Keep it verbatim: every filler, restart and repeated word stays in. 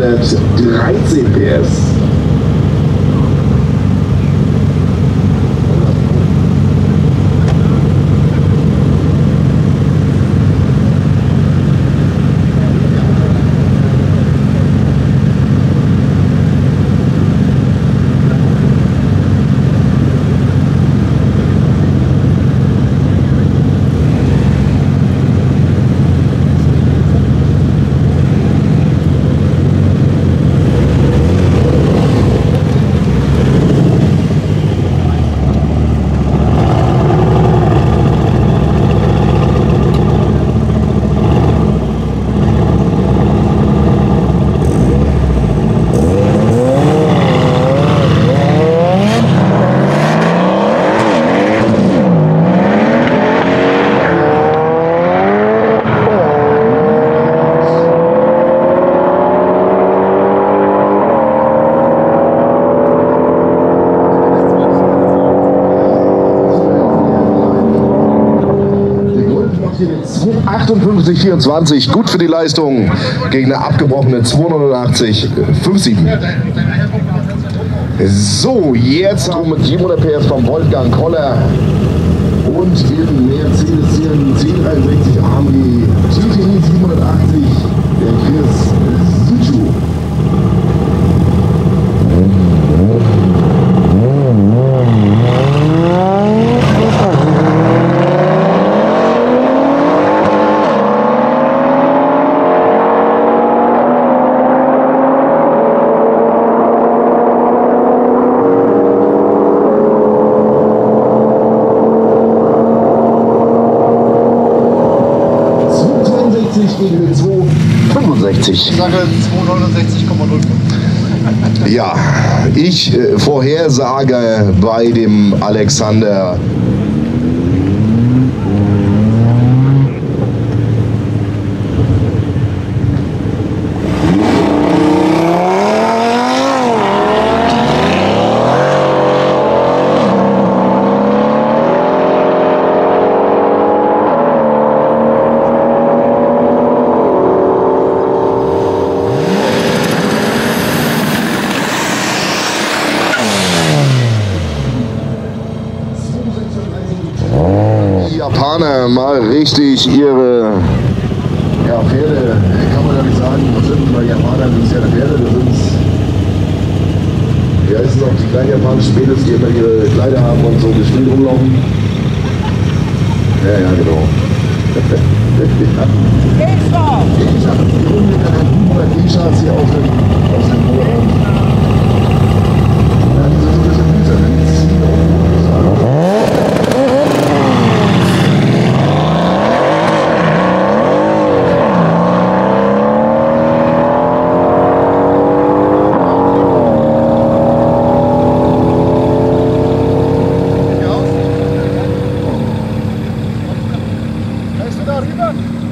vierhundertdreizehn P S. achtundfünfzig vierundzwanzig, gut für die Leistung gegen eine abgebrochene zweihundertachtzig siebenundfünfzig. So, jetzt um mit siebenhundert P S vom Wolfgang Koller und im Mercedes C dreiundsechzig A M G G T I siebenhundertachtzig, der Chris Suchu. Gegen zweihundertfünfundsechzig. Ich sage zweihundertsechzig Komma null fünf. Ja, ich äh, vorhersage bei dem Alexander Japaner mal richtig ihre ja, Pferde, kann man ja nicht sagen, was sind bei Japanern, das ist ja eine Pferde, das sind ja, ist noch die kleinen japanischen Mädels, die immer ihre Kleider haben und so gespielt rumlaufen. Ja, ja, genau. Ich habe die Runde mit einer T-Shirts hier auf dem auf dem Boden. Ja, die sind so ein bisschen mühsam, wenn die ziehen auch. Rüber.